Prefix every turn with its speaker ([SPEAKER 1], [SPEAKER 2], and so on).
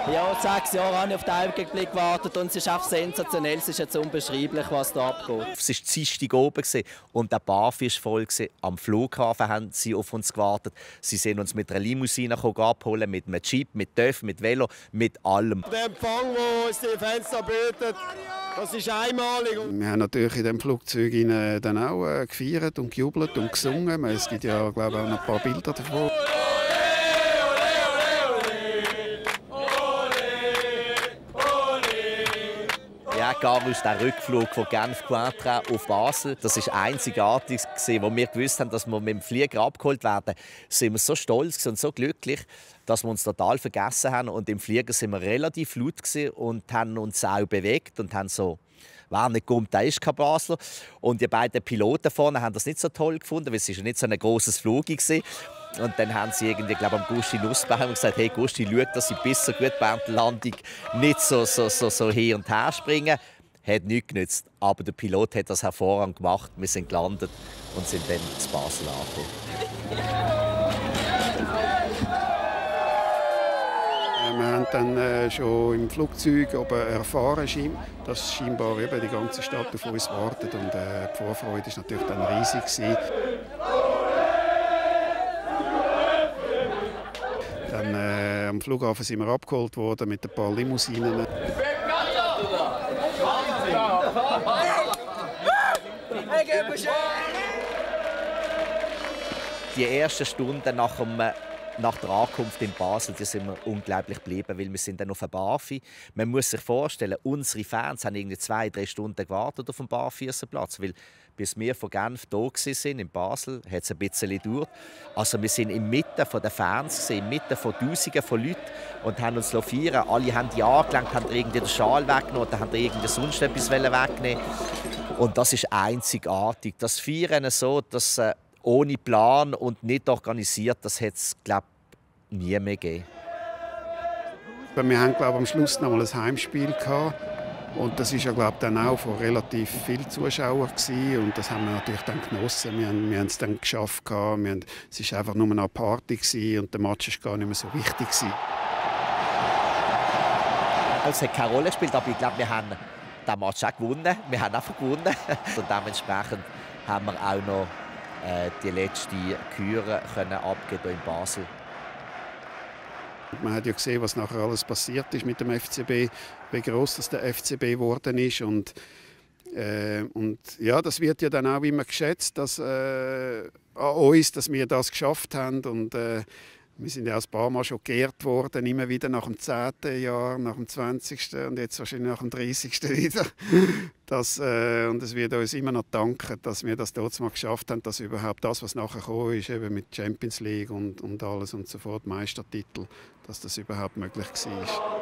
[SPEAKER 1] Ja, 6 Jahre habe ich auf den Augenblick gewartet und es ist einfach sensationell, es ist jetzt unbeschreiblich, was da abgeht.
[SPEAKER 2] Es war Dienstag oben und der Bahnhof war voll. Am Flughafen haben sie auf uns gewartet. Sie sind uns mit einer Limousine abholen, mit einem Jeep, mit TÜV, mit Velo, mit allem.
[SPEAKER 3] Der Empfang, den uns die Fans da bieten, das ist einmalig.
[SPEAKER 4] Wir haben natürlich in diesem Flugzeug dann auch gefeiert und gejubelt und gesungen. Es gibt ja, glaube ich, auch noch ein paar Bilder davon.
[SPEAKER 2] Ja, Gavus, der Rückflug von Genf-Cointrin auf Basel, das war einzigartig. Als wir gewusst haben, dass wir mit dem Flieger abgeholt werden, sind wir so stolz und so glücklich, dass wir uns total vergessen haben. Und im Flieger sind wir relativ laut und haben uns auch bewegt und haben so «Wer nicht kommt, der ist kein Basler». Und die beiden Piloten vorne haben das nicht so toll gefunden, weil es ja nicht so ein grosses Flug war. Und dann haben sie irgendwie, glaube ich, am Gusti Nussbaum gesagt: «Hey Gusti, schau, dass sie bis so gut während der Landung nicht so hin und her springen.» Hat nichts genützt. Aber der Pilot hat das hervorragend gemacht. Wir sind gelandet und sind dann zu Basel angekommen.
[SPEAKER 4] Wir haben dann schon im Flugzeug erfahren, dass scheinbar eben die ganze Stadt auf uns wartet. Und die Vorfreude war natürlich dann riesig. Dann, am Flughafen sind wir abgeholt worden mit ein paar Limousinen.
[SPEAKER 2] Die ersten Stunden nach der Ankunft in Basel, die sind wir unglaublich geblieben, weil wir sind dann auf dem Bahnhof. Man muss sich vorstellen, unsere Fans haben irgendwie 2-3 Stunden gewartet auf dem Bahnhofplatz, weil bis wir von Genf da waren, in Basel, hat es ein bisschen gedauert. Also wir sind inmitten der Fans, inmitten von Tausenden von Leuten und haben uns feiern. Alle haben die angelenkt, haben irgendwie den Schal weggenommen oder haben irgendwie sonst etwas wegnehmen. Und das ist einzigartig. Das Feiern so, dass ohne Plan und nicht organisiert, das hat es, glaube ich, nie mehr gegeben.
[SPEAKER 4] Wir haben, glaube ich, am Schluss noch mal ein Heimspiel gehabt. Und das war ja, glaube ich, dann auch von relativ vielen Zuschauern gewesen. Und das haben wir natürlich dann genossen. Wir haben es dann geschafft. Es war einfach nur eine Party gewesen und der Match war gar nicht mehr so wichtig gewesen.
[SPEAKER 2] Es hat keine Rolle gespielt, aber ich glaube, wir haben den Match auch gewonnen. Wir haben einfach gewonnen. Und dementsprechend haben wir auch noch die letzte Kür abgeben in Basel.
[SPEAKER 4] Man hat ja gesehen, was nachher alles passiert ist mit dem FCB, wie gross das der FCB geworden ist. Und ja, das wird ja dann auch immer geschätzt, dass, an uns, dass wir das geschafft haben. Und wir sind ja auch ein paar Mal schon geehrt worden, immer wieder nach dem 10. Jahr, nach dem 20. und jetzt wahrscheinlich nach dem 30. wieder. Und es wird uns immer noch danken, dass wir das dort mal geschafft haben, dass überhaupt das, was nachher gekommen ist, eben mit Champions League und alles und so fort, Meistertitel, dass das überhaupt möglich war.